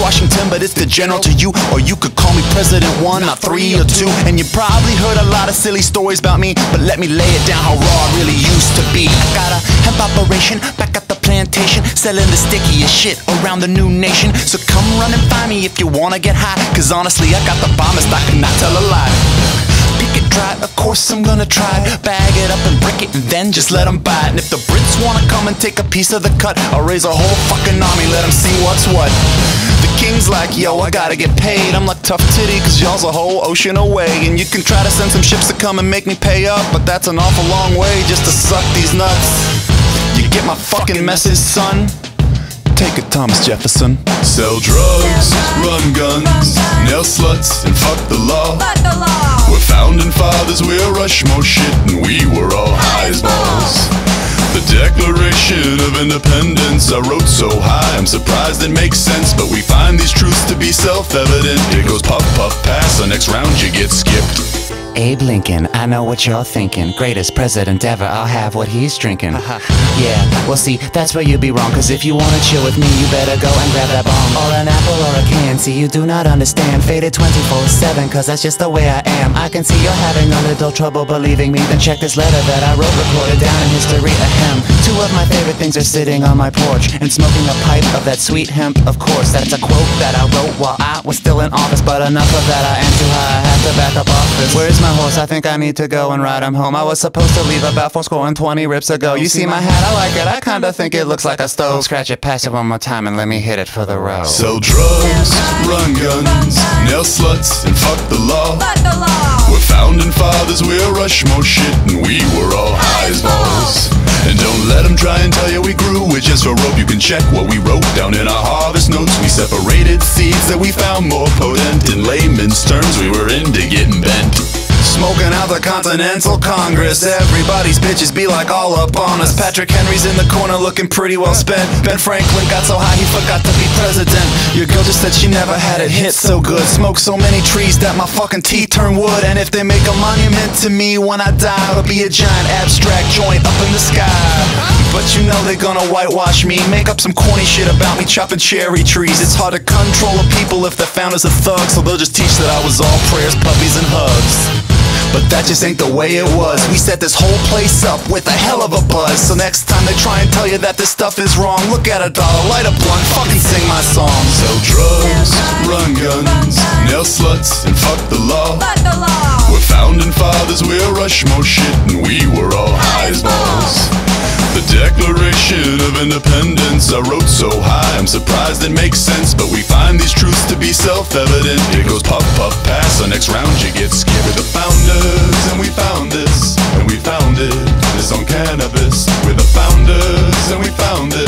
Washington, but it's the general to you. Or you could call me President 1, not 3 or 2. And you probably heard a lot of silly stories about me, but let me lay it down how raw I really used to be. I got a hemp operation back at the plantation, selling the stickiest shit around the new nation. So come run and find me if you wanna get high, cause honestly I got the bombest, I cannot tell a lie. Pick it dry, of course I'm gonna try. Bag it up and brick it and then just let them buy it. And if the Brits wanna come and take a piece of the cut, I'll raise a whole fucking army, let them see what's what. The king's like, yo, I gotta get paid. I'm like, tough titty, cause y'all's a whole ocean away. And you can try to send some ships to come and make me pay up, but that's an awful long way just to suck these nuts. You get my fucking message, son? Take it, Thomas Jefferson. Sell drugs, run guns, nail sluts, and fuck the law. We're founding fathers, we're Rushmore shit, and we were all high as balls. The Declaration of Independence I wrote so high, I'm surprised it makes sense, but we find these truths to be self-evident. It goes puff, puff, pass, the next round you get skipped. Abe Lincoln, I know what you're thinking. Greatest president ever, I'll have what he's drinking. Yeah, well see, that's where you'd be wrong, cause if you wanna chill with me, you better go and grab that bomb. Or an apple or a can, see you do not understand. Faded 24/7, cause that's just the way I am. I can see you're having a little trouble believing me, then check this letter that I wrote, recorded down in history. Ahem. Two of my favorite things are sitting on my porch and smoking a pipe of that sweet hemp, of course. That's a quote that I wrote while I was still in office, but enough of that, I am too high, I have to back up off this. Where's my horse? I think I need to go and ride him home. I was supposed to leave about 420 rips ago. You see my hat? I like it. I kinda think it looks like a stove. Scratch it, pass it one more time, and let me hit it for the road. Sell drugs, run guns, nail sluts, and fuck the law. We're founding fathers, we're Rushmore shit, and we were all high as balls. And don't let them try and tell you we grew with just a rope. You can check what we wrote down in our harvest notes. We separated seeds that we found more potent. In layman's terms, we were into getting bent. Smoking out the Continental Congress, everybody's bitches be like all up on us. Patrick Henry's in the corner looking pretty well spent. Ben Franklin got so high he forgot to be president. Your girl just said she never had it hit so good. Smoke so many trees that my fucking teeth turn wood. And if they make a monument to me when I die, it'll be a giant abstract joint up in the sky. But you know they're gonna whitewash me, make up some corny shit about me chopping cherry trees. It's hard to control a people if they're found as a thug, so they'll just teach that I was all prayers, puppies, and hugs. But that just ain't the way it was. We set this whole place up with a hell of a buzz. So next time they try and tell you that this stuff is wrong, look at a dollar, light a blunt, fucking sing my song. Sell drugs, run guns, nail sluts, and fuck the law. We're founding fathers, we're Rushmore shit, and we were all high as balls. The Declaration of Independence I wrote so high, I'm surprised it makes sense, but we find these truths to be self-evident. It goes puff, puff, pass, the next round you get skipped. We're the founders, and we found this, and we founded this on cannabis. We're the founders, and we found this.